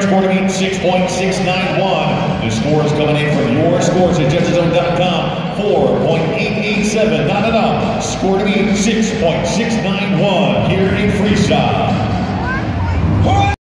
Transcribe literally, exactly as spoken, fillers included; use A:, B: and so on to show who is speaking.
A: score to meet six point six nine one. The score is coming in from your scores at judges zone dot com. four point eight eight seven, not enough. Score to meet six point six nine one here in freestyle.